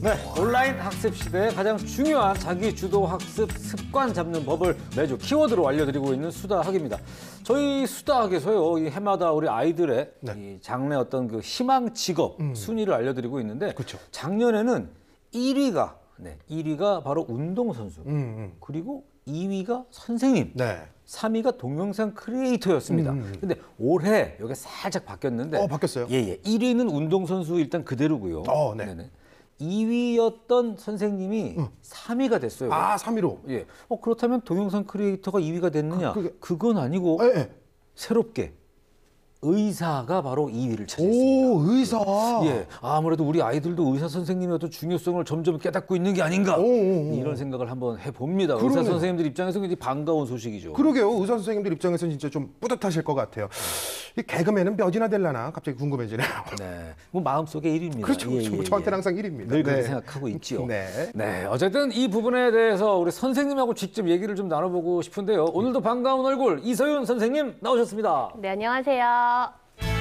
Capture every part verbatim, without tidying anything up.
네, 온라인 학습 시대에 가장 중요한 자기 주도 학습 습관 잡는 법을 매주 키워드로 알려드리고 있는 수다학입니다. 저희 수다학에서요, 이 해마다 우리 아이들의 네. 이 장래 어떤 그 희망 직업 음. 순위를 알려드리고 있는데, 그쵸. 작년에는 일 위가 네, 일 위가 바로 운동선수, 음, 음. 그리고 이 위가 선생님, 네. 삼 위가 동영상 크리에이터였습니다. 음, 음. 근데 올해 여기 살짝 바뀌었는데, 어, 바뀌었어요? 예, 예. 일 위는 운동선수 일단 그대로고요. 어, 네. 네네. 이 위였던 선생님이 응. 삼 위가 됐어요. 아, 삼 위로. 예. 어, 그렇다면 동영상 크리에이터가 이 위가 됐느냐? 그- 그게- 그건 아니고 예, 예. 새롭게 의사가 바로 이 위를 차지했습니다. 오, 의사. 예, 아무래도 우리 아이들도 의사 선생님의 어떤 중요성을 점점 깨닫고 있는 게 아닌가, 오, 오, 오. 이런 생각을 한번 해봅니다. 의사 그러네요. 선생님들 입장에서 굉장히 반가운 소식이죠. 그러게요. 의사 선생님들 입장에서는 진짜 좀 뿌듯하실 것 같아요. 이 개그맨은 몇이나 될라나 갑자기 궁금해지네요. 네, 뭐 마음속에 일 위입니다. 그렇죠. 그렇죠. 저한테는 항상 일 위입니다. 늘 그렇게 네. 생각하고 있지요. 네. 네, 어쨌든 이 부분에 대해서 우리 선생님하고 직접 얘기를 좀 나눠보고 싶은데요. 오늘도 반가운 얼굴 이서윤 선생님 나오셨습니다. 네, 안녕하세요.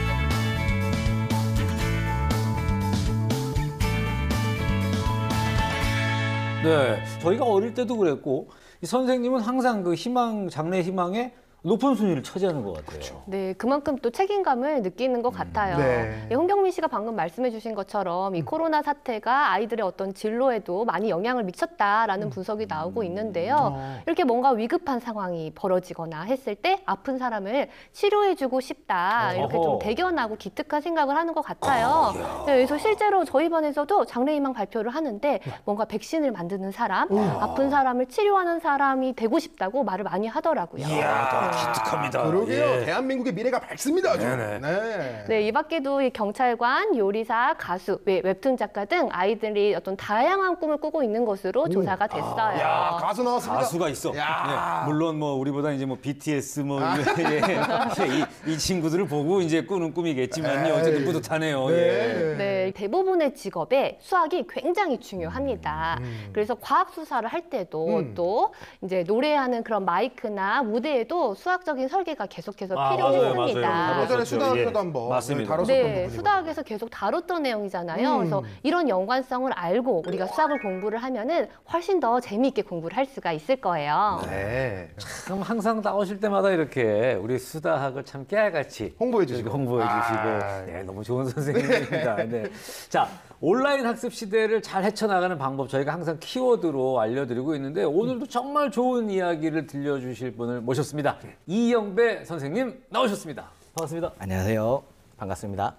네, 저희가 어릴 때도 그랬고, 이 선생님은 항상 그 희망, 장래 희망에 높은 순위를 차지하는 것 같아요. 네, 그만큼 또 책임감을 느끼는 것 같아요. 네. 예, 홍경민 씨가 방금 말씀해 주신 것처럼 이 코로나 사태가 아이들의 어떤 진로에도 많이 영향을 미쳤다라는 분석이 나오고 있는데요. 어. 이렇게 뭔가 위급한 상황이 벌어지거나 했을 때 아픈 사람을 치료해주고 싶다. 이렇게 어허. 좀 대견하고 기특한 생각을 하는 것 같아요. 네, 그래서 실제로 저희 반에서도 장래희망 발표를 하는데 뭔가 백신을 만드는 사람, 아픈 사람을 치료하는 사람이 되고 싶다고 말을 많이 하더라고요. 이야, 기특합니다. 그러게요. 예. 대한민국의 미래가 밝습니다. 아주. 네네. 네. 네, 이 밖에도 이 경찰관, 요리사, 가수, 웹- 웹툰 작가 등 아이들이 어떤 다양한 꿈을 꾸고 있는 것으로 조사가 됐어요. 야, 가수 나왔습니다. 가수가 있어. 야. 네, 물론 뭐 우리보다 이제 뭐 비티에스 뭐 예, 이, 이 친구들을 보고 이제 꾸는 꿈이겠지만요. 어쨌든 에이. 뿌듯하네요. 네. 예. 네, 대부분의 직업에 수학이 굉장히 중요합니다. 그래서 과학 수사를 할 때도 음. 또 이제 노래하는 그런 마이크나 무대에도 수학적인 설계가 계속해서 아, 필요했습니다. 맞아요. 예전에 다뤘었죠. 수다학에도 예. 한번 맞습니다. 네, 다뤘었던 네, 부분이거든요. 수다학에서 계속 다뤘던 내용이잖아요. 음. 그래서 이런 연관성을 알고 우리가 수학을 공부를 하면은 훨씬 더 재미있게 공부를 할 수가 있을 거예요. 네. 그럼 항상 나오실 때마다 이렇게 우리 수다학을 참 깨알같이 홍보해 주시고. 이렇게 홍보해 주시고 아. 네, 너무 좋은 선생님입니다. 네. 자, 온라인 학습 시대를 잘 헤쳐나가는 방법 저희가 항상 키워드로 알려드리고 있는데 오늘도 정말 좋은 이야기를 들려주실 분을 모셨습니다. 이영배 선생님 나오셨습니다. 반갑습니다. 안녕하세요. 반갑습니다.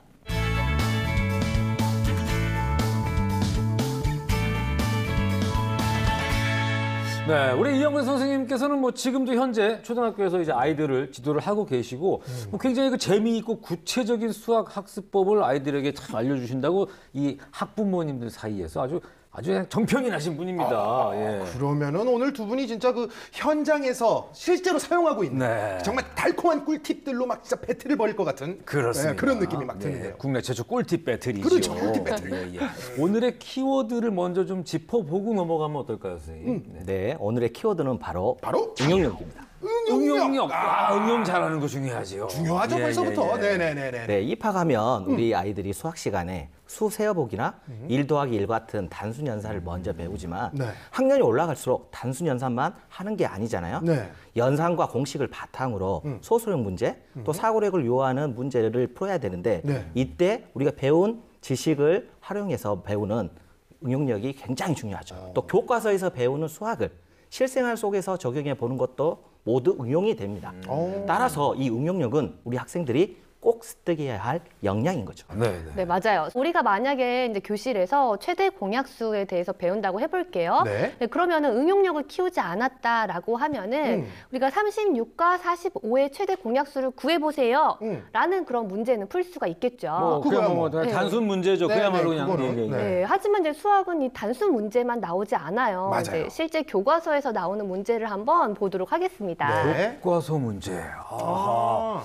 네, 우리 이영배 선생님께서는 뭐 지금도 현재 초등학교에서 이제 아이들을 지도를 하고 계시고 뭐 굉장히 그 재미있고 구체적인 수학 학습법을 아이들에게 참 알려주신다고 이 학부모님들 사이에서 아주 아주 그냥 정평이 나신 분입니다. 예. 그러면은 오늘 두 분이 진짜 그 현장에서 실제로 사용하고 있는 네. 정말 달콤한 꿀팁들로 막 진짜 배틀을 벌일 것 같은 그렇습니다. 네, 그런 느낌이 막 네, 드는데요. 국내 최초 꿀팁 배틀이죠. 그렇죠, 꿀팁 배틀. 예, 예. 오늘의 키워드를 먼저 좀 짚어보고 넘어가면 어떨까요, 선생님? 네. 네, 오늘의 키워드는 바로 바로 응용력입니다. 응용력. 아, 응용 잘하는 거 중요하죠. 중요하죠 예, 벌써부터. 예, 예. 네네네네. 네, 입학하면 우리 아이들이 수학 시간에 수 세어보기나 일 더하기 일 같은 단순 연산을 먼저 배우지만 네. 학년이 올라갈수록 단순 연산만 하는 게 아니잖아요. 네. 연산과 공식을 바탕으로 소수령 문제, 또 사고력을 요하는 문제를 풀어야 되는데 네. 이때 우리가 배운 지식을 활용해서 배우는 응용력이 굉장히 중요하죠. 또 교과서에서 배우는 수학을 실생활 속에서 적용해 보는 것도 모두 응용이 됩니다. 오. 따라서 이 응용력은 우리 학생들이 꼭 습득해야 할 역량인 거죠. 네, 네. 네, 맞아요. 우리가 만약에 이제 교실에서 최대 공약수에 대해서 배운다고 해볼게요. 네. 그러면은 응용력을 키우지 않았다라고 하면은 음. 우리가 삼십육과 사십오의 최대 공약수를 구해보세요. 음. 라는 그런 문제는 풀 수가 있겠죠. 뭐 그거야 그냥 뭐 뭐. 그냥 단순 문제죠. 네, 그야말로 네, 그냥 그거는. 예, 예, 예. 네. 네, 하지만 이제 수학은 이 단순 문제만 나오지 않아요. 맞아요. 이제 실제 교과서에서 나오는 문제를 한번 보도록 하겠습니다. 네. 교과서 문제. 아하. 아.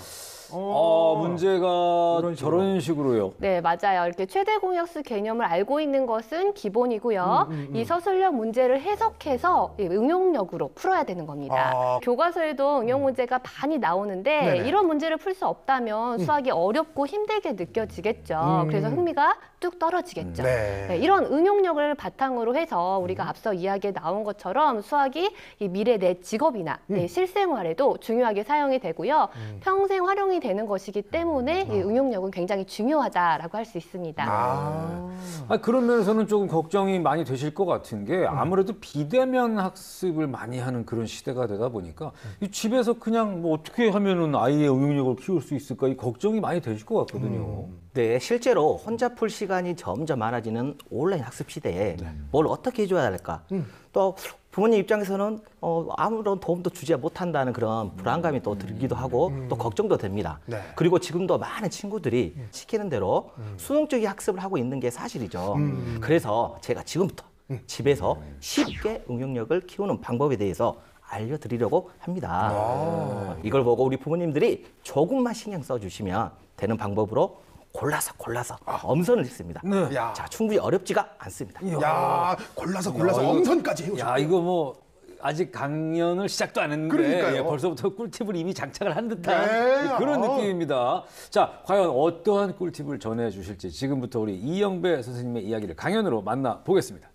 아, 문제가 이런 식으로. 저런 식으로요. 네, 맞아요. 이렇게 최대 공약수 개념을 알고 있는 것은 기본이고요. 음, 음, 음. 이 서술형 문제를 해석해서 이 응용력으로 풀어야 되는 겁니다. 아. 교과서에도 응용 문제가 많이 나오는데 네네. 이런 문제를 풀 수 없다면 수학이 어렵고 힘들게 느껴지겠죠. 음. 그래서 흥미가 뚝 떨어지겠죠. 네. 네, 이런 응용력을 바탕으로 해서 우리가 앞서 이야기에 나온 것처럼 수학이 이 미래 내 직업이나 음. 네, 실생활에도 중요하게 사용이 되고요. 평생 활용이 되는 것이기 때문에 이 응용력은 굉장히 중요하다라고 할 수 있습니다. 아. 아, 그런 면에서는 조금 걱정이 많이 되실 것 같은 게 아무래도 비대면 학습을 많이 하는 그런 시대가 되다 보니까 이 집에서 그냥 뭐 어떻게 하면은 아이의 응용력을 키울 수 있을까 이 걱정이 많이 되실 것 같거든요. 네, 실제로 혼자 풀 시간이 점점 많아지는 온라인 학습 시대에 뭘 어떻게 해줘야 할까? 또 부모님 입장에서는 어, 아무런 도움도 주지 못한다는 그런 불안감이 또 들기도 하고 또 걱정도 됩니다. 네. 그리고 지금도 많은 친구들이 시키는 대로 수동적인 학습을 하고 있는 게 사실이죠. 그래서 제가 지금부터 집에서 쉽게 응용력을 키우는 방법에 대해서 알려드리려고 합니다. 어, 이걸 보고 우리 부모님들이 조금만 신경 써주시면 되는 방법으로 골라서 골라서 엄선을 했습니다. 네. 야. 자, 충분히 어렵지가 않습니다. 야, 골라서 골라서 야, 이거- 엄선까지 해오셨 야, 이거 뭐 아직 강연을 시작도 안 했는데 그러니까요. 예, 벌써부터 꿀팁을 이미 장착을 한 듯한 네. 예, 그런 어. 느낌입니다. 자, 과연 어떠한 꿀팁을 전해 주실지 지금부터 우리 이영배 선생님의 이야기를 강연으로 만나 보겠습니다.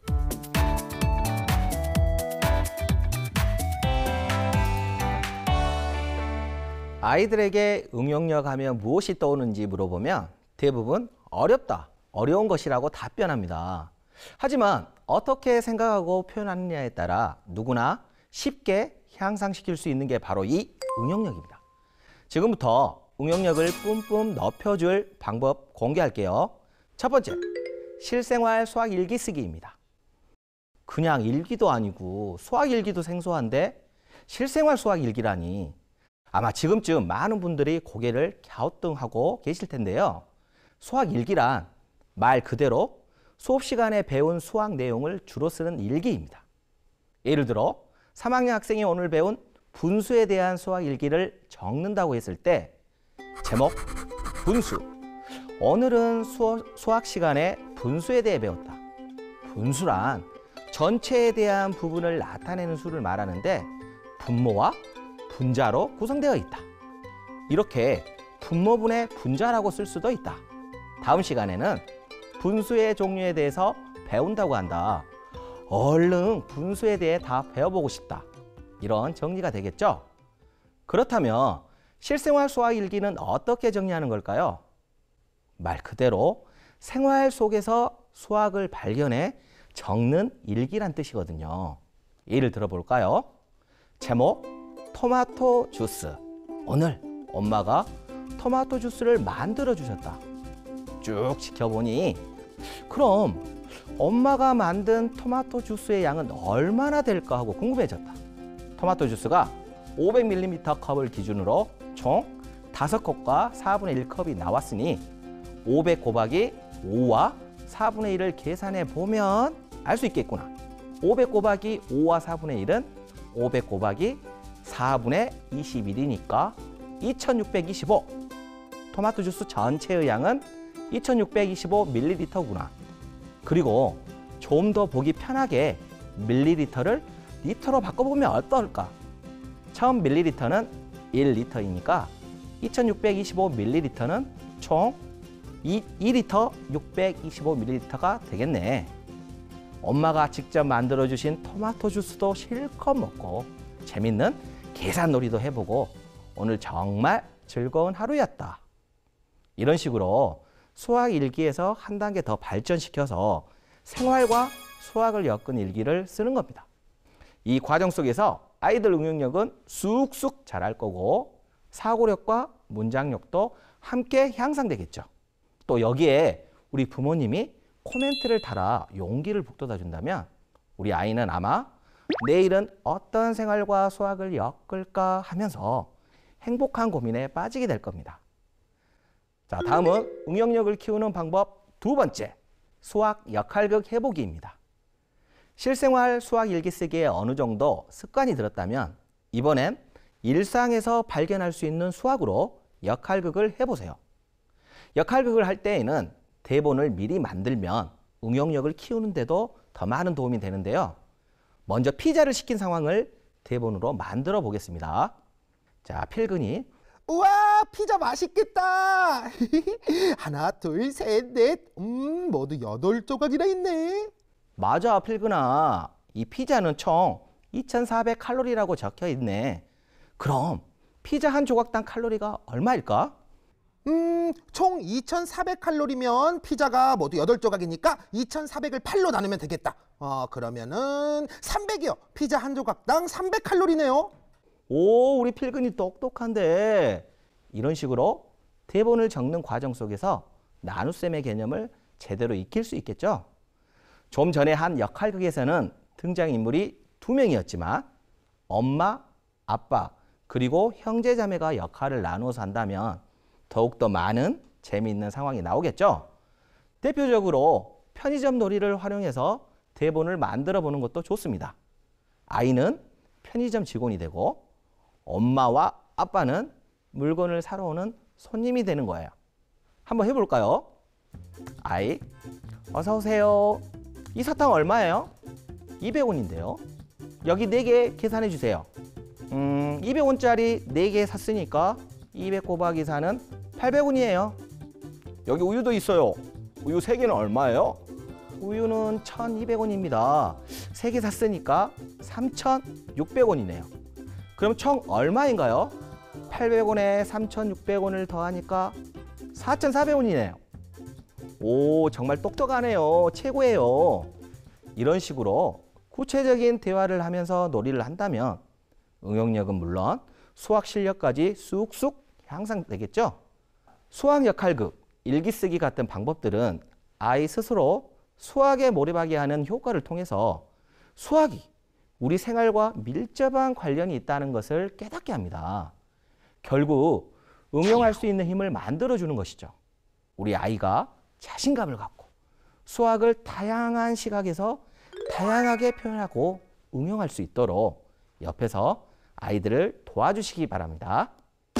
아이들에게 응용력 하면 무엇이 떠오르는지 물어보면 대부분 어렵다, 어려운 것이라고 답변합니다. 하지만 어떻게 생각하고 표현하느냐에 따라 누구나 쉽게 향상시킬 수 있는 게 바로 이 응용력입니다. 지금부터 응용력을 뿜뿜 넓혀줄 방법 공개할게요. 첫 번째, 실생활 수학 일기 쓰기입니다. 그냥 일기도 아니고 수학 일기도 생소한데 실생활 수학 일기라니. 아마 지금쯤 많은 분들이 고개를 갸우뚱하고 계실 텐데요. 수학 일기란 말 그대로 수업 시간에 배운 수학 내용을 주로 쓰는 일기입니다. 예를 들어 삼 학년 학생이 오늘 배운 분수에 대한 수학 일기를 적는다고 했을 때 제목 분수. 오늘은 수어, 수학 시간에 분수에 대해 배웠다. 분수란 전체에 대한 부분을 나타내는 수를 말하는데 분모와 분자로 구성되어 있다. 이렇게 분모분의 분자라고 쓸 수도 있다. 다음 시간에는 분수의 종류에 대해서 배운다고 한다. 얼른 분수에 대해 다 배워보고 싶다. 이런 정리가 되겠죠? 그렇다면 실생활 수학 일기는 어떻게 정리하는 걸까요? 말 그대로 생활 속에서 수학을 발견해 적는 일기란 뜻이거든요. 예를 들어볼까요? 제목 토마토 주스. 오늘 엄마가 토마토 주스를 만들어 주셨다. 쭉 지켜보니 그럼 엄마가 만든 토마토 주스의 양은 얼마나 될까 하고 궁금해졌다. 토마토 주스가 오백 밀리리터 컵을 기준으로 총 다섯 컵과 사분의 일 컵이 나왔으니 오백 곱하기 오와 사분의 일을 계산해 보면 알 수 있겠구나. 오백 곱하기 오와 사분의 일은 오백 곱하기 사분의 이십일이니까 이천육백이십오. 토마토 주스 전체의 양은 이천육백이십오 밀리리터구나. 그리고 좀 더 보기 편하게 밀리리터를 리터로 바꿔보면 어떨까? 처음 밀리리터는 일 리터이니까 이천육백이십오 밀리리터는 총 이 리터 육백이십오 밀리리터가 되겠네. 엄마가 직접 만들어주신 토마토 주스도 실컷 먹고 재밌는 계산놀이도 해보고 오늘 정말 즐거운 하루였다. 이런 식으로 수학 일기에서 한 단계 더 발전시켜서 생활과 수학을 엮은 일기를 쓰는 겁니다. 이 과정 속에서 아이들 응용력은 쑥쑥 자랄 거고 사고력과 문장력도 함께 향상되겠죠. 또 여기에 우리 부모님이 코멘트를 달아 용기를 북돋아 준다면 우리 아이는 아마 내일은 어떤 생활과 수학을 엮을까 하면서 행복한 고민에 빠지게 될 겁니다. 자, 다음은 응용력을 키우는 방법 두 번째, 수학 역할극 해보기입니다. 실생활 수학 일기 쓰기에 어느 정도 습관이 들었다면 이번엔 일상에서 발견할 수 있는 수학으로 역할극을 해보세요. 역할극을 할 때에는 대본을 미리 만들면 응용력을 키우는데도 더 많은 도움이 되는데요. 먼저 피자를 시킨 상황을 대본으로 만들어 보겠습니다. 자, 필근이 우와, 피자 맛있겠다. 하나, 둘, 셋, 넷. 음, 모두 여덟 조각이나 있네. 맞아, 필근아. 이 피자는 총 이천사백 칼로리라고 적혀 있네. 그럼 피자 한 조각당 칼로리가 얼마일까? 음, 총 이천사백 칼로리면 피자가 모두 여덟 조각이니까 이천사백을 팔로 나누면 되겠다. 어, 그러면은 삼백이요. 피자 한 조각당 삼백 칼로리네요. 오, 우리 필근이 똑똑한데. 이런 식으로 대본을 적는 과정 속에서 나눗셈의 개념을 제대로 익힐 수 있겠죠? 좀 전에 한 역할극에서는 등장인물이 두 명이었지만 엄마, 아빠, 그리고 형제 자매가 역할을 나누어서 한다면 더욱더 많은 재미있는 상황이 나오겠죠? 대표적으로 편의점 놀이를 활용해서 대본을 만들어 보는 것도 좋습니다. 아이는 편의점 직원이 되고 엄마와 아빠는 물건을 사러 오는 손님이 되는 거예요. 한번 해볼까요? 아이, 어서 오세요. 이 사탕 얼마예요? 이백 원인데요. 여기 네 개 계산해 주세요. 음, 이백 원짜리 네 개 샀으니까 이백 곱하기 사는 팔백 원이에요. 여기 우유도 있어요. 우유 세 개는 얼마예요? 우유는 천이백 원입니다. 세 개 샀으니까 삼천육백 원이네요. 그럼 총 얼마인가요? 팔백 원에 삼천육백 원을 더하니까 사천사백 원이네요. 오, 정말 똑똑하네요. 최고예요. 이런 식으로 구체적인 대화를 하면서 놀이를 한다면 응용력은 물론 수학 실력까지 쑥쑥 향상되겠죠? 수학 역할극, 일기 쓰기 같은 방법들은 아이 스스로 수학에 몰입하게 하는 효과를 통해서 수학이 우리 생활과 밀접한 관련이 있다는 것을 깨닫게 합니다. 결국 응용할 수 있는 힘을 만들어주는 것이죠. 우리 아이가 자신감을 갖고 수학을 다양한 시각에서 다양하게 표현하고 응용할 수 있도록 옆에서 아이들을 도와주시기 바랍니다.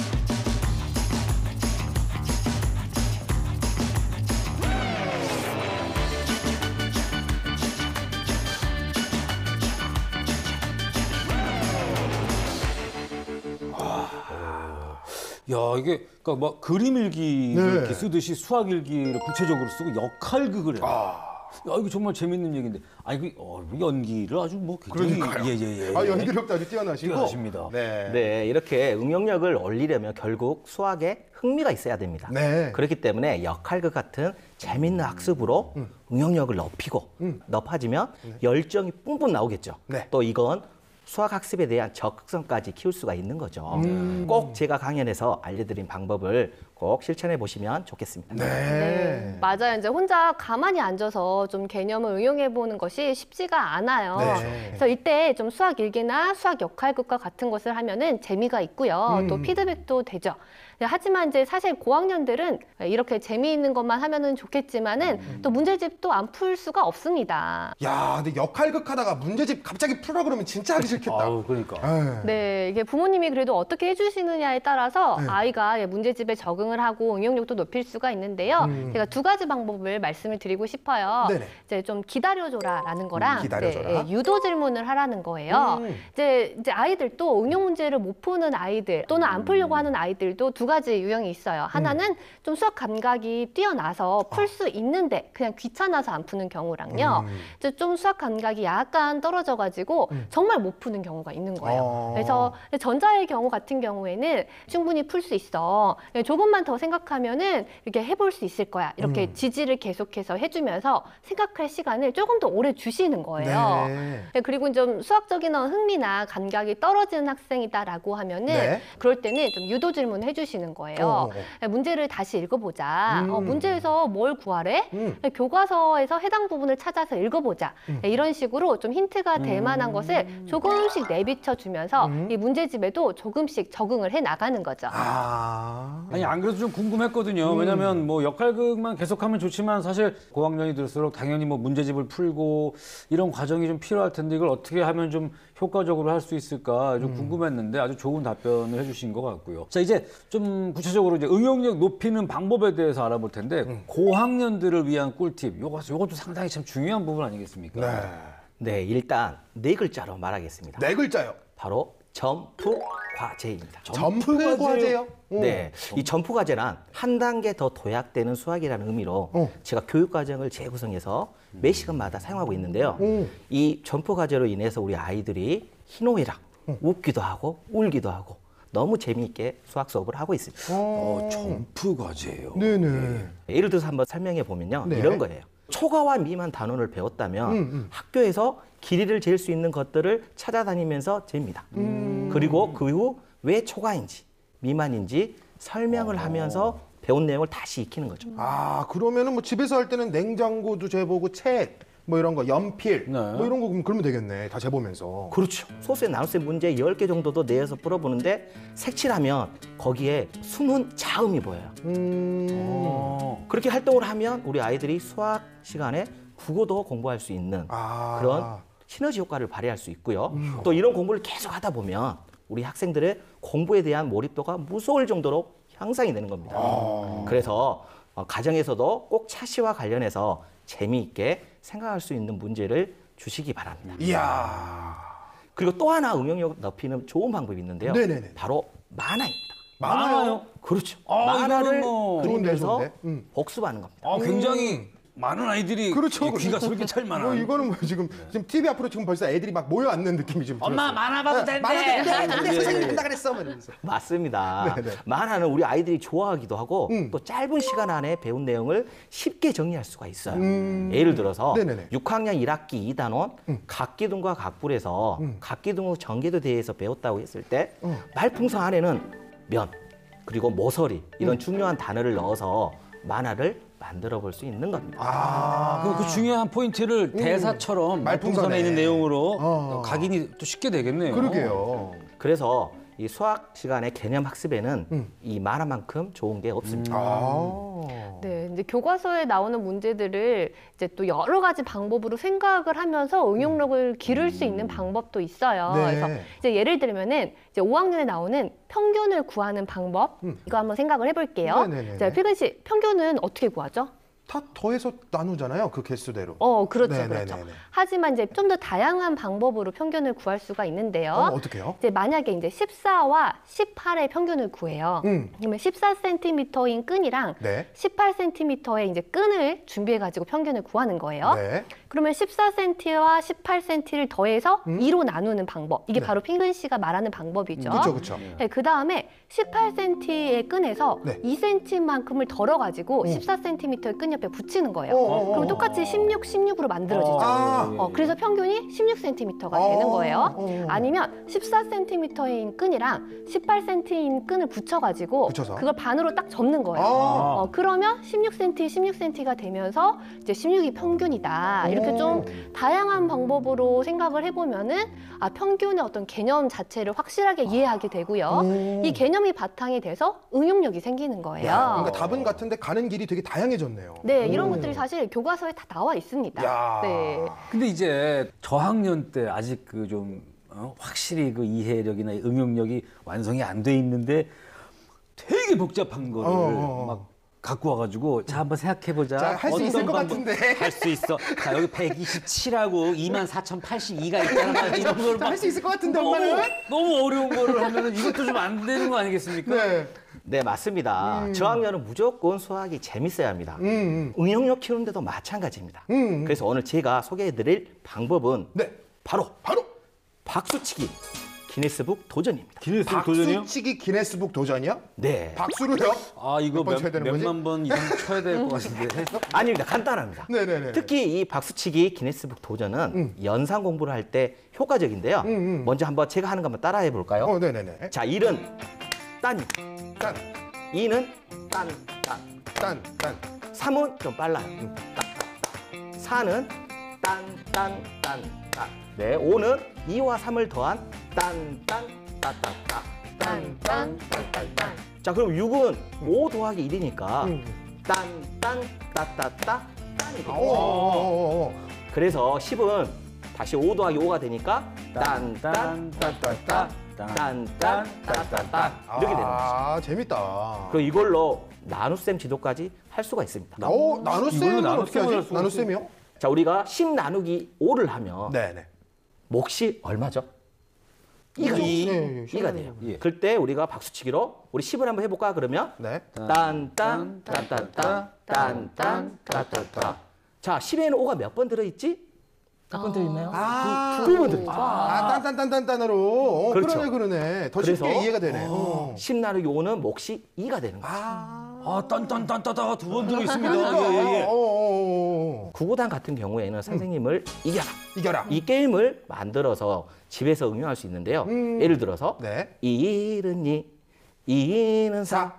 야, 이게 그러니까 뭐 그림 일기를 네. 이렇게 쓰듯이 수학 일기를 구체적으로 쓰고 역할극을 해요. 야, 이거 정말 재밌는 얘기인데. 아니, 그 어, 연기를 아주 뭐 굉장히 그러니까요. 예, 예, 예. 아, 연기력도 아주 뛰어나시고. 뛰어나십니다. 네. 네, 이렇게 응용력을 올리려면 결국 수학에 흥미가 있어야 됩니다. 네. 그렇기 때문에 역할극 같은 재밌는 학습으로 음. 응용력을 높이고 음. 높아지면 열정이 뿜뿜 나오겠죠. 네. 또 이건 수학 학습에 대한 적극성까지 키울 수가 있는 거죠. 음. 꼭 제가 강연에서 알려드린 방법을 꼭 실천해 보시면 좋겠습니다. 네. 네, 맞아요. 이제 혼자 가만히 앉아서 좀 개념을 응용해 보는 것이 쉽지가 않아요. 네. 그래서 이때 좀 수학 일기나 수학 역할극과 같은 것을 하면은 재미가 있고요. 음. 또 피드백도 되죠. 네, 하지만 이제 사실 고학년들은 이렇게 재미있는 것만 하면은 좋겠지만은 음. 또 문제집도 안 풀 수가 없습니다. 야, 근데 역할극 하다가 문제집 갑자기 풀라 그러면 진짜 하기 싫겠다. 아우, 그러니까. 에이. 네, 이게 부모님이 그래도 어떻게 해주시느냐에 따라서 네. 아이가 문제집에 적응을 하고 응용력도 높일 수가 있는데요. 음. 제가 두 가지 방법을 말씀을 드리고 싶어요. 네네. 이제 좀 기다려줘라라는 거랑 음, 기다려줘라. 네, 유도 질문을 하라는 거예요. 음. 이제 이제 아이들도 응용 문제를 못 푸는 아이들 또는 안 풀려고 하는 아이들도 두 가지 유형이 있어요. 하나는 좀 수학 감각이 뛰어나서 풀 수 있는데 그냥 귀찮아서 안 푸는 경우랑요. 음. 이제 좀 수학 감각이 약간 떨어져가지고 정말 못 푸는 경우가 있는 거예요. 어. 그래서 전자의 경우 같은 경우에는 충분히 풀 수 있어. 조금만 더 생각하면은 이렇게 해볼 수 있을 거야. 이렇게 음. 지지를 계속해서 해주면서 생각할 시간을 조금 더 오래 주시는 거예요. 네. 네, 그리고 좀 수학적인 흥미나 감각이 떨어지는 학생이다라고 하면은 네. 그럴 때는 좀 유도 질문을 해주시는 거예요. 어. 네, 문제를 다시 읽어보자. 음. 어, 문제에서 뭘 구하래? 음. 네, 교과서에서 해당 부분을 찾아서 읽어보자. 음. 네, 이런 식으로 좀 힌트가 될 만한 것을 조금씩 내비쳐 주면서 음. 이 문제집에도 조금씩 적응을 해 나가는 거죠. 아. 아니, 안 그래도 그래서 좀 궁금했거든요. 왜냐하면 뭐 역할극만 계속하면 좋지만 사실 고학년이 들수록 당연히 뭐 문제집을 풀고 이런 과정이 좀 필요할 텐데 이걸 어떻게 하면 좀 효과적으로 할 수 있을까 좀 궁금했는데 아주 좋은 답변을 해주신 것 같고요. 자 이제 좀 구체적으로 이제 응용력 높이는 방법에 대해서 알아볼 텐데 고학년들을 위한 꿀팁 요거 요것도 상당히 참 중요한 부분 아니겠습니까? 네. 네, 일단 네 글자로 말하겠습니다. 네 글자요. 바로 점프 과제입니다. 점프 과제요? 오. 네, 이 점프 과제란 한 단계 더 도약되는 수학이라는 의미로 어. 제가 교육 과정을 재구성해서 매 시간마다 사용하고 있는데요. 오. 이 점프 과제로 인해서 우리 아이들이 희노애락, 웃기도 하고 울기도 하고 너무 재미있게 수학 수업을 하고 있습니다. 어, 점프 과제예요. 네네. 예를 들어서 한번 설명해 보면요, 네. 이런 거예요. 초가와 미만 단원을 배웠다면 음, 음. 학교에서 길이를 잴 수 있는 것들을 찾아다니면서 잽니다. 음. 그리고 그 후 왜 초가인지 미만인지 설명을 하면서 배운 내용을 다시 익히는 거죠. 아 그러면은 뭐 집에서 할 때는 냉장고도 재보고 책 뭐 이런 거 연필 네. 뭐 이런 거 그럼 그러면 되겠네. 다 재보면서. 그렇죠. 소수의 나눗셈 문제 열 개 정도도 내에서 풀어보는데 색칠하면 거기에 숨은 자음이 보여요. 음. 어. 그렇게 활동을 하면 우리 아이들이 수학 시간에 국어도 공부할 수 있는 아. 그런 시너지 효과를 발휘할 수 있고요. 또 이런 공부를 계속 하다 보면 우리 학생들의 공부에 대한 몰입도가 무서울 정도로 향상이 되는 겁니다. 그래서 어, 가정에서도 꼭 차시와 관련해서 재미있게 생각할 수 있는 문제를 주시기 바랍니다. 이야. 그리고 또 하나 응용력 높이는 좋은 방법이 있는데요. 네네네. 바로 만화입니다. 많아요. 그렇죠. 아, 만화를 이거는 뭐 그리면서 좋은데, 좋은데. 음. 복습하는 겁니다. 아, 굉장히 많은 아이들이 그렇죠. 이 귀가 솔깃할 만한. 뭐 이거는 뭐 지금 지금 티비 앞으로 지금 벌써 애들이 막 모여 앉는 느낌이 지금 엄마 들었어요. 만화 봐도 된대. 만화 된대. 근데 예, 선생님 예. 된다 그랬어. 뭐 이러면서. 맞습니다. 네네. 만화는 우리 아이들이 좋아하기도 하고 음. 또 짧은 시간 안에 배운 내용을 쉽게 정리할 수가 있어요. 음. 예를 들어서 네네네. 육 학년 일 학기 이 단원 음. 각기둥과 각불에서 음. 각기둥 전개도 대해서 배웠다고 했을 때 어. 말풍선 안에는 면 그리고 모서리 이런 음. 중요한 단어를 넣어서 만화를 만들어 볼 수 있는 겁니다. 아. 그, 그 중요한 포인트를 대사처럼 말풍선에 말풍선에. 있는 내용으로 어. 각인이 또 쉽게 되겠네요. 그러게요. 그래서 이 수학 시간의 개념 학습에는 음. 이 만화만큼 좋은 게 없습니다. 아. 네, 이제 교과서에 나오는 문제들을 이제 또 여러 가지 방법으로 생각을 하면서 응용력을 기를 수 있는 방법도 있어요. 네. 그래서 이제 예를 들면은 이제 오 학년에 나오는 평균을 구하는 방법 음. 이거 한번 생각을 해볼게요. 네네네. 자, 필근 씨, 평균은 어떻게 구하죠? 다 더해서 나누잖아요. 그 개수대로. 어, 그렇죠, 네네네네. 그렇죠. 하지만 이제 좀 더 다양한 방법으로 평균을 구할 수가 있는데요. 어, 어떻게요? 이제 만약에 이제 십사와 십팔의 평균을 구해요. 음. 그러면 십사 센티미터인 끈이랑 네. 십팔 센티미터의 이제 끈을 준비해가지고 평균을 구하는 거예요. 네. 그러면 십사 센티미터와 십팔 센티미터를 더해서 음. 이로 나누는 방법. 이게 네. 바로 핑근 씨가 말하는 방법이죠. 그렇죠, 그렇죠. 네, 그 다음에 십팔 센티미터의 끈에서 네. 이 센티미터만큼을 덜어가지고 어. 십사 센티미터의 끈 옆에 붙이는 거예요. 어, 어, 어. 그럼 똑같이 십육, 십육으로 만들어지죠. 아. 어, 그래서 평균이 십육 센티미터가 어, 되는 거예요. 어. 아니면 십사 센티미터인 끈이랑 십팔 센티미터인 끈을 붙여가지고 붙여서? 그걸 반으로 딱 접는 거예요. 아. 어, 그러면 십육 센티미터, 십육 센티미터가 되면서 이제 십육이 평균이다. 이렇게 오. 좀 다양한 방법으로 생각을 해보면은 아, 평균의 어떤 개념 자체를 확실하게 이해하게 되고요. 오. 이 개념이 바탕이 돼서 응용력이 생기는 거예요. 야, 그러니까 답은 같은데 가는 길이 되게 다양해졌네요. 네, 이런 오. 것들이 사실 교과서에 다 나와 있습니다. 야. 네. 근데 이제 저학년 때 아직 그 좀 어? 확실히 그 이해력이나 응용력이 완성이 안 돼 있는데 되게 복잡한 거를 어, 어, 어. 막 갖고 와가지고 자 한번 생각해보자. 자, 할수 있을 것 같은데. 할 수 있어. 자 여기 백이십칠하고 이만 사천팔십이가 있잖아. 이런 걸 할 수 있을 것 같은데 너무, 엄마는? 너무 어려운 거를 하면은 이것도 좀 안 되는 거 아니겠습니까? 네. 네, 맞습니다. 저학년은 무조건 수학이 재밌어야 합니다. 음, 음. 응용력 키우는데도 마찬가지입니다. 음, 음. 그래서 오늘 제가 소개해드릴 방법은 네. 바로 바로 박수치기 기네스북 도전입니다. 기네스북 도전이요? 박수치기 기네스북 도전이요? 네. 박수로요? 아 이거 몇 번 몇, 쳐야 되는 거지? 몇만 번 이상 쳐야 될 것 같은데. 아닙니다. 간단합니다. 네네네. 특히 이 박수치기 기네스북 도전은 음. 연상 공부를 할 때 효과적인데요. 음, 음. 먼저 한번 제가 하는 거 한번 따라해 볼까요? 어, 네네네. 자, 일은 딴, 딴, 이는 딴, 딴, 딴, 딴. 삼은 좀 빨라요. 음, 딴, 딴, 딴. 사는 딴, 딴, 딴, 딴. 네, 오는 이와 삼을 더한 딴, 딴, 따, 따, 따. 딴딴딴딴딴. 자, 그럼 육은 오 더하기 일이니까 음. 딴, 딴, 따따따, 딴이 어, 되겠죠. 어, 어, 어. 그래서 십은 다시 오 더하기 오가 되니까 딴, 딴, 따따따, 딴, 딴, 따따따 이렇게 되는 거죠. 아, 재밌다. 그럼 이걸로 나눗셈 지도까지 할 수가 있습니다. 어, 이걸로 나눗셈을 어떻게 나눗셈을 할 하지? 수가 나눗셈이요? 자, 우리가 십 나누기 오를 하면 네네. 몫이 얼마죠? 이가 돼요. 이. 네, 이가 돼요. 예. 그럴 때 우리가 박수치기로 우리 십을 한번 해볼까 그러면 네. 딴, 딴, 따따따, 딴, 딴, 따따따. 자, 십에는 오가 몇 번 들어있지? 몇 번 들어있나요? 아, 두 번 들어있죠. 아, 딴딴딴딴딴으로. 어, 그렇죠. 그러네, 그러네. 더 그래서 쉽게 이해가 되네. 어. 십 나누기 오는 몫이 이가 되는 거죠. 아, 딴딴딴따다가 두 번 들어 있습니다. 그러니까. 예, 예, 예. 어, 어, 어, 어. 구구단 같은 경우에는 선생님을 이겨라. 이겨라. 이 게임을 만들어서 집에서 응용할 수 있는데요. 예를 들어서 네. 이는 이, 이는 사.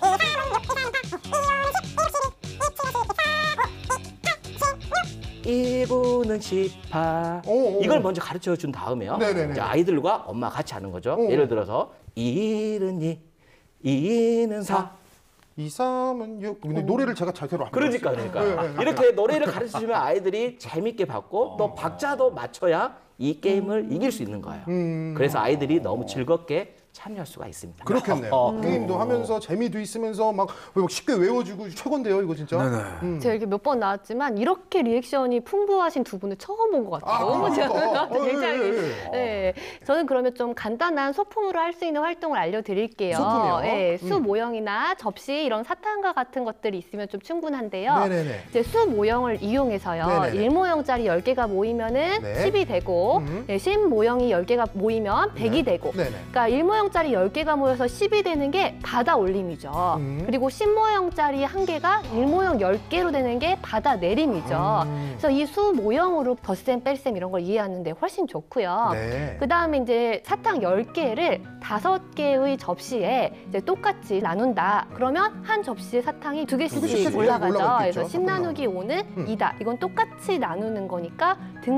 일분은 십팔. 오, 오. 이걸 먼저 가르쳐 준 다음에요. 네네네. 이제 아이들과 엄마 같이 하는 거죠. 오. 예를 들어서 이는 이, 이는 사. 이, 삼은 육. 근데 노래를 제가 제대로 안 그러니까 불렀어요. 그러니까 네, 네, 네. 이렇게 노래를 가르쳐 주면 아이들이 재밌게 받고 또 박자도 맞춰야 이 게임을 이길 수 있는 거예요. 음. 그래서 아이들이 너무 즐겁게 참여할 수가 있습니다. 그렇겠네요. 어. 게임도 하면서 재미도 있으면서 막 쉽게 외워주고 최고인데요, 이거 진짜. 네네. 음. 제가 이렇게 몇 번 나왔지만 이렇게 리액션이 풍부하신 두 분을 처음 본 것 같아요. 아, 너무 그러니까. 제가 어, 예, 굉장히. 예, 예. 네, 저는 그러면 좀 간단한 소품으로 할 수 있는 활동을 알려드릴게요. 소품이요? 네, 수 음. 모형이나 접시 이런 사탕과 같은 것들이 있으면 좀 충분한데요. 네네네. 이제 수 모형을 이용해서요. 네네네. 일 모형짜리 열 개가 모이면은 네. 십이 되고, 음. 네, 십 모형이 열 개가 모이면 백이 되고, 네네. 그러니까 일 모형짜리 열 개가 모여서 십이 되는 게 바다 올림이죠. 음. 그리고 십 모형짜리 한 개가 일 모형 열 개로 되는 게 바다 내림이죠. 음. 그래서 이 수 모형으로 덧셈, 뺄셈 이런 걸 이해하는데 훨씬 좋고요. 네. 그 다음에 이제 사탕 열 개를 다섯 개의 접시에 이제 똑같이 나눈다. 그러면 한 접시에 사탕이 두 개씩, 두 개씩 올라가죠. 올라갔겠죠. 그래서 십 나누기 오는 음. 이다. 이건 똑같이 나누는 거니까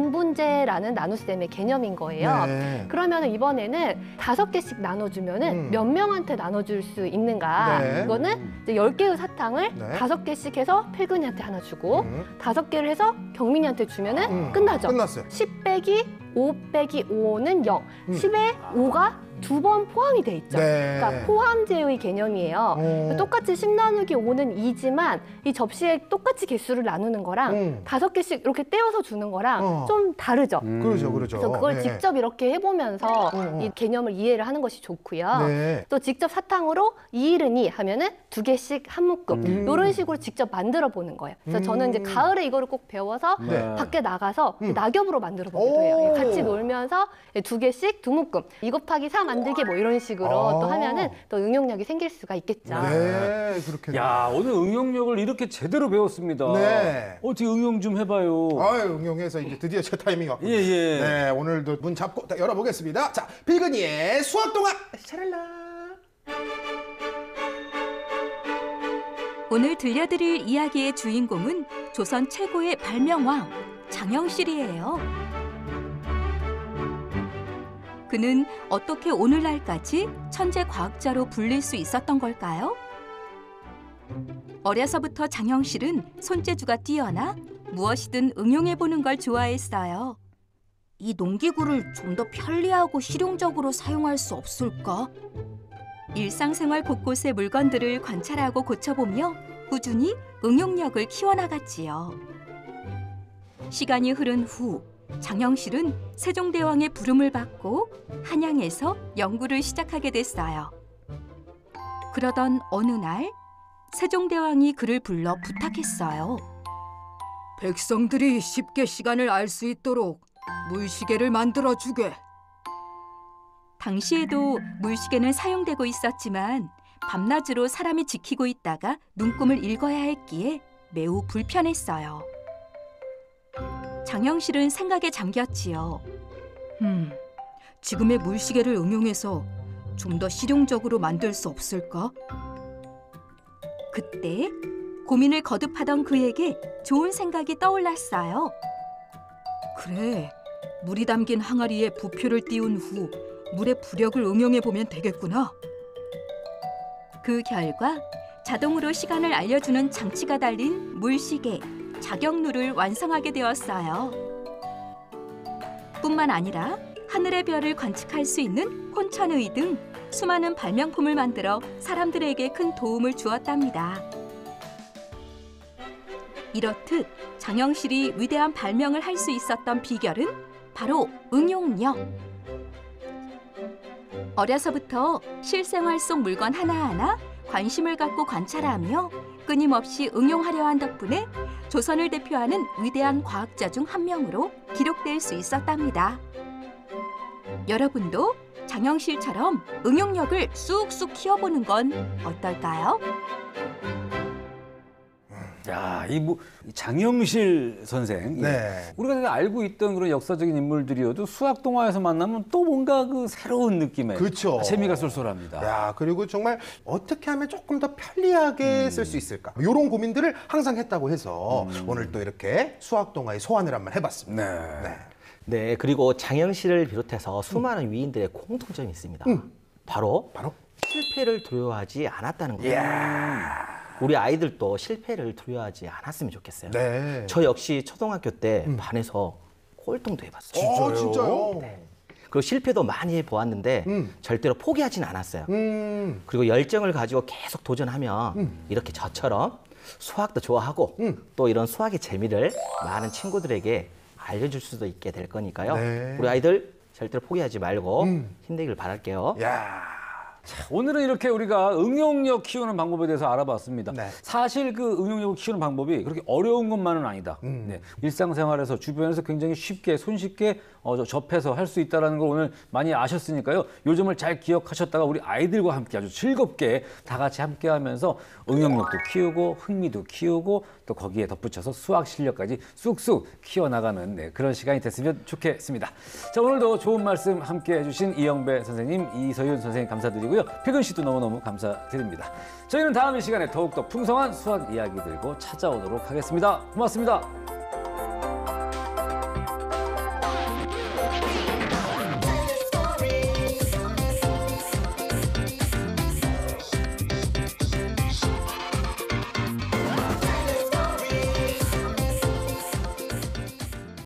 등분제라는 나눗셈의 개념인 거예요. 네. 그러면 이번에는 다섯 개씩 나눠주면은 음. 몇 명한테 나눠줄 수 있는가? 네. 이거는 이제 열 개의 사탕을 네. 다섯 개씩 해서 필근이한테 하나 주고 음. 다섯 개를 해서 경민이한테 주면은 음. 끝나죠. 끝났어요. 십 빼기 오 빼기 오는 영. 음. 십에 오가 두 번 포함이 돼 있죠. 네. 그러니까 포함제의 개념이에요. 어. 똑같이 십 나누기 오는 이지만 이 접시에 똑같이 개수를 나누는 거랑 음. 다섯 개씩 이렇게 떼어서 주는 거랑 어. 좀 다르죠. 그러죠, 그러죠. 그래서 그걸 네. 직접 이렇게 해보면서 어. 이 개념을 이해를 하는 것이 좋고요. 네. 또 직접 사탕으로 이일은 이 하면은 두 개씩 한 묶음 음. 이런 식으로 직접 만들어 보는 거예요. 그래서 음. 저는 이제 가을에 이거를 꼭 배워서 네. 밖에 나가서 음. 낙엽으로 만들어 보기도 오. 해요. 같이 놀면서 두 개씩 두 묶음 이 곱하기 사 만들기 뭐 이런 식으로 아. 또 하면은 또 응용력이 생길 수가 있겠죠. 네, 그렇게. 야, 오늘 응용력을 이렇게 제대로 배웠습니다. 네. 어떻게 응용 좀 해봐요. 아유, 응용해서 이제 드디어 제 타이밍이 왔군요. 예, 예. 네, 오늘도 문 잡고 다 열어보겠습니다. 자, 필근이의 수학동화. 샤랄라. 오늘 들려드릴 이야기의 주인공은 조선 최고의 발명왕 장영실이에요. 그는 어떻게 오늘날까지 천재 과학자로 불릴 수 있었던 걸까요? 어려서부터 장영실은 손재주가 뛰어나 무엇이든 응용해보는 걸 좋아했어요. 이 농기구를 좀 더 편리하고 실용적으로 사용할 수 없을까? 일상생활 곳곳의 물건들을 관찰하고 고쳐보며 꾸준히 응용력을 키워나갔지요. 시간이 흐른 후 장영실은 세종대왕의 부름을 받고 한양에서 연구를 시작하게 됐어요. 그러던 어느 날 세종대왕이 그를 불러 부탁했어요. 백성들이 쉽게 시간을 알 수 있도록 물시계를 만들어주게. 당시에도 물시계는 사용되고 있었지만 밤낮으로 사람이 지키고 있다가 눈금을 읽어야 했기에 매우 불편했어요. 장영실은 생각에 잠겼지요. 음, 지금의 물시계를 응용해서 좀 더 실용적으로 만들 수 없을까? 그때 고민을 거듭하던 그에게 좋은 생각이 떠올랐어요. 그래, 물이 담긴 항아리에 부표를 띄운 후 물의 부력을 응용해 보면 되겠구나. 그 결과 자동으로 시간을 알려주는 장치가 달린 물시계, 자경루를 완성하게 되었어요. 뿐만 아니라 하늘의 별을 관측할 수 있는 혼천의 등 수많은 발명품을 만들어 사람들에게 큰 도움을 주었답니다. 이렇듯 장영실이 위대한 발명을 할 수 있었던 비결은 바로 응용력. 어려서부터 실생활 속 물건 하나하나 관심을 갖고 관찰하며 끊임없이 응용하려 한 덕분에 조선을 대표하는 위대한 과학자 중 한 명으로 기록될 수 있었답니다. 여러분도 장영실처럼 응용력을 쑥쑥 키워보는 건 어떨까요? 야, 이 뭐 장영실 선생. 네. 우리가 다 알고 있던 그런 역사적인 인물들이어도 수학 동화에서 만나면 또 뭔가 그 새로운 느낌의 그쵸. 재미가 쏠쏠합니다. 야, 그리고 정말 어떻게 하면 조금 더 편리하게 쓸 수 있을까? 이런 고민들을 항상 했다고 해서 오늘 또 이렇게 수학 동화의 소환을 한번 해봤습니다. 네. 네. 네, 그리고 장영실을 비롯해서 수많은 위인들의 공통점이 있습니다. 바로 바로? 실패를 두려워하지 않았다는 거예요. 우리 아이들도 실패를 두려워하지 않았으면 좋겠어요. 네. 저 역시 초등학교 때 반에서 꼴등도 해봤어요. 어, 진짜요? 네. 그리고 실패도 많이 해보았는데 음. 절대로 포기하진 않았어요. 음. 그리고 열정을 가지고 계속 도전하면 이렇게 저처럼 수학도 좋아하고 음. 또 이런 수학의 재미를 많은 친구들에게 알려줄 수도 있게 될 거니까요. 네. 우리 아이들 절대로 포기하지 말고 음. 힘내길 바랄게요. 야. 오늘은 이렇게 우리가 응용력 키우는 방법에 대해서 알아봤습니다. 네. 사실 그 응용력을 키우는 방법이 그렇게 어려운 것만은 아니다. 음. 네. 일상생활에서 주변에서 굉장히 쉽게 손쉽게 어, 저- 접해서 할 수 있다는 걸 오늘 많이 아셨으니까요. 요 점을 잘 기억하셨다가 우리 아이들과 함께 아주 즐겁게 다 같이 함께 하면서 응용력도 키우고 흥미도 키우고 또 거기에 덧붙여서 수학 실력까지 쑥쑥 키워나가는 네, 그런 시간이 됐으면 좋겠습니다. 자, 오늘도 좋은 말씀 함께 해주신 이영배 선생님, 이서윤 선생님 감사드리고요. 필근 씨도 너무너무 감사드립니다. 저희는 다음 이 시간에 더욱더 풍성한 수학 이야기 들고 찾아오도록 하겠습니다. 고맙습니다.